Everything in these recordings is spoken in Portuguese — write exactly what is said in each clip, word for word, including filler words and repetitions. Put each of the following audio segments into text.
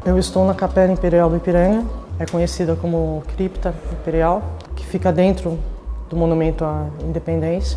Eu estou na Capela Imperial do Ipiranga, é conhecida como Cripta Imperial, que fica dentro do Monumento à Independência.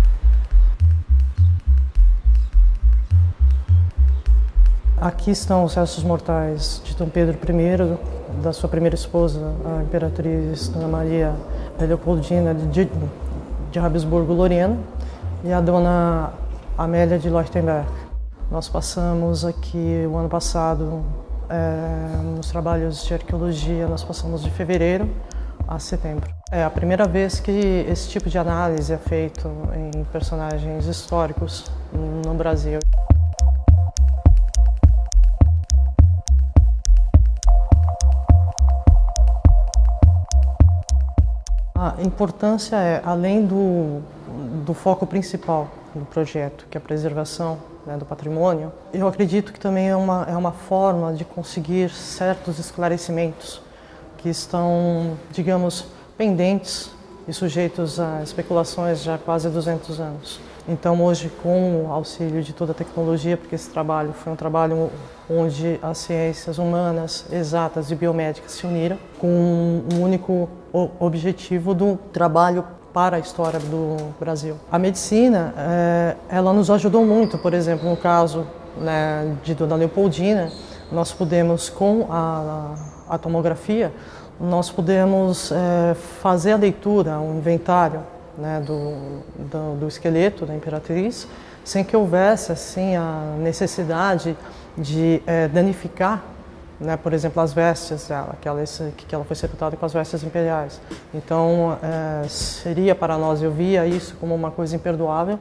Aqui estão os restos mortais de Dom Pedro I, da sua primeira esposa, a Imperatriz Dona Maria Leopoldina de, de Habsburgo-Lorena, e a Dona Amélia de Leuchtenberg. Nós passamos aqui o ano passado, é, nos trabalhos de arqueologia, nós passamos de fevereiro a setembro. É a primeira vez que esse tipo de análise é feito em personagens históricos no Brasil. A importância é, além do, do foco principal do projeto, que é a preservação, né, do patrimônio, eu acredito que também é uma, é uma forma de conseguir certos esclarecimentos que estão, digamos, pendentes e sujeitos a especulações já há quase duzentos anos. Então hoje, com o auxílio de toda a tecnologia, porque esse trabalho foi um trabalho onde as ciências humanas, exatas e biomédicas se uniram com um único objetivo do trabalho para a história do Brasil. A medicina, é, ela nos ajudou muito, por exemplo, no caso, né, de Dona Leopoldina, nós pudemos, com a, a tomografia, nós pudemos é, fazer a leitura, um inventário, né, do, do, do esqueleto da Imperatriz, sem que houvesse assim, a necessidade de é, danificar, né, por exemplo, as vestes dela, que ela, que ela foi sepultada com as vestes imperiais. Então, é, seria para nós, eu via isso como uma coisa imperdoável.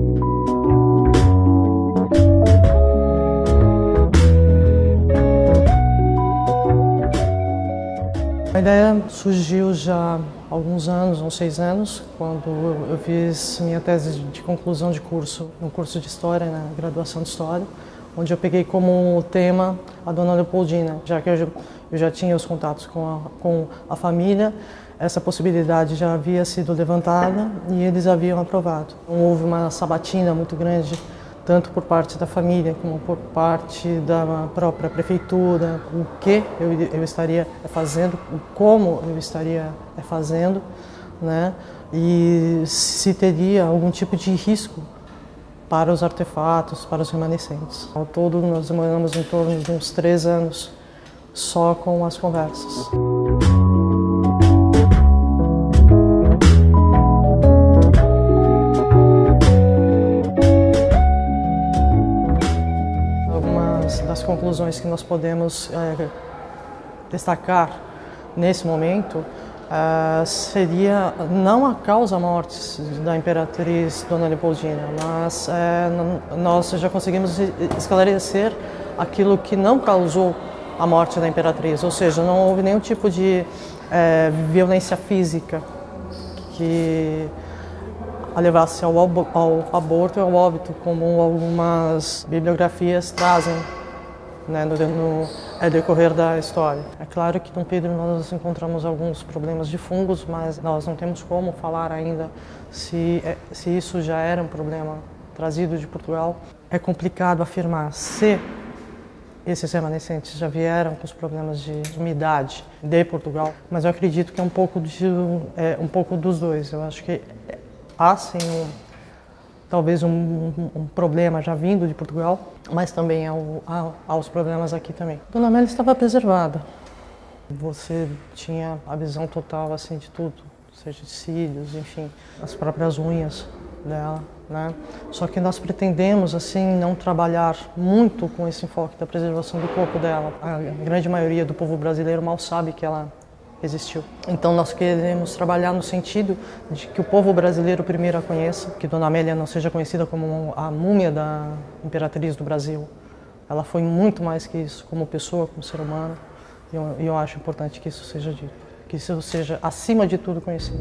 A ideia surgiu já há alguns anos, uns seis anos, quando eu fiz minha tese de conclusão de curso, no curso de História, na graduação de História, onde eu peguei como tema a Dona Leopoldina, já que eu já, eu já tinha os contatos com a, com a família, essa possibilidade já havia sido levantada e eles haviam aprovado. Houve uma sabatina muito grande, tanto por parte da família como por parte da própria prefeitura, o que eu, eu estaria fazendo, como eu estaria fazendo, né? E se teria algum tipo de risco para os artefatos, para os remanescentes. Ao todo, nós demoramos em torno de uns três anos só com as conversas. Das conclusões que nós podemos é, destacar nesse momento é, seria não a causa-morte da Imperatriz Dona Leopoldina, mas é, nós já conseguimos esclarecer aquilo que não causou a morte da Imperatriz, ou seja, não houve nenhum tipo de é, violência física que a levasse ao, ao aborto e ao óbito, como algumas bibliografias trazem, né, no, no é, decorrer da história. É claro que Dom Pedro nós encontramos alguns problemas de fungos, mas nós não temos como falar ainda se, se isso já era um problema trazido de Portugal. É complicado afirmar se esses remanescentes já vieram com os problemas de umidade de Portugal, mas eu acredito que é um pouco, de, é, um pouco dos dois. Eu acho que há sim um, talvez um, um, um problema já vindo de Portugal, mas também há, há, há os problemas aqui também. Dona Amélia estava preservada. Você tinha a visão total assim de tudo, seja de cílios, enfim, as próprias unhas dela, né? Só que nós pretendemos assim não trabalhar muito com esse enfoque da preservação do corpo dela. A grande maioria do povo brasileiro mal sabe que ela existiu. Então nós queremos trabalhar no sentido de que o povo brasileiro primeiro a conheça, que Dona Amélia não seja conhecida como a múmia da Imperatriz do Brasil. Ela foi muito mais que isso, como pessoa, como ser humano, e eu, eu acho importante que isso seja dito, que isso seja, acima de tudo, conhecido.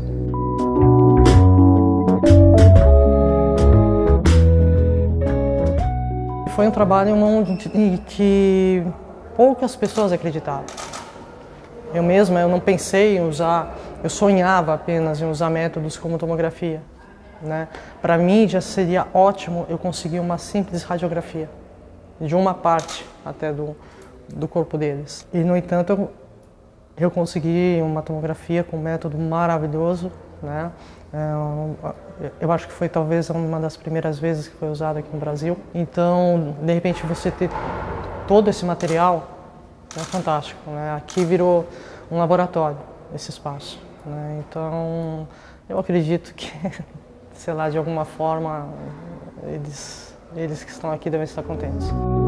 Foi um trabalho em que poucas pessoas acreditavam. Eu mesma, eu não pensei em usar, eu sonhava apenas em usar métodos como tomografia, né? Para mim já seria ótimo eu conseguir uma simples radiografia, de uma parte até do, do corpo deles. E, no entanto, eu, eu consegui uma tomografia com um método maravilhoso, né? Eu acho que foi talvez uma das primeiras vezes que foi usado aqui no Brasil. Então, de repente, você ter todo esse material é fantástico, né? Aqui virou um laboratório, esse espaço, né? Então, eu acredito que, sei lá, de alguma forma, eles, eles que estão aqui devem estar contentes.